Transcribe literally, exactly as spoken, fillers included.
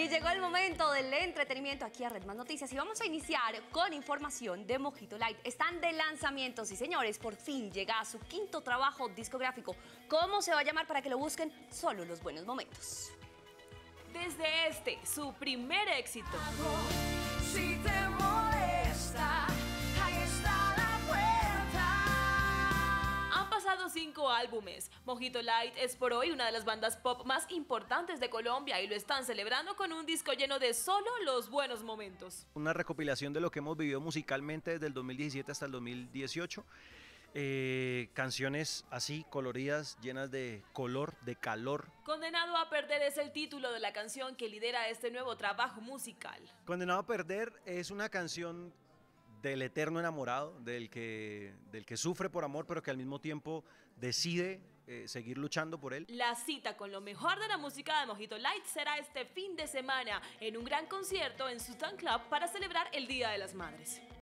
Y llegó el momento del entretenimiento aquí a Red Más Noticias y vamos a iniciar con información de Mojito Light. Están de lanzamientos y señores, por fin llega a su quinto trabajo discográfico. ¿Cómo se va a llamar para que lo busquen? Solo los buenos momentos. Desde este, su primer éxito. Si te molesta, ahí está la puerta. Han pasado cinco álbumes. Mojito Light es por hoy una de las bandas pop más importantes de Colombia y lo están celebrando con un disco lleno de solo los buenos momentos. Una recopilación de lo que hemos vivido musicalmente desde el dos mil diecisiete hasta el dos mil dieciocho. Eh, canciones así, coloridas, llenas de color, de calor. Condenado a perder es el título de la canción que lidera este nuevo trabajo musical. Condenado a perder es una canción del eterno enamorado, del que, del que sufre por amor, pero que al mismo tiempo decide eh, seguir luchando por él. La cita con lo mejor de la música de Mojito Light será este fin de semana en un gran concierto en Sultan Club para celebrar el Día de las Madres.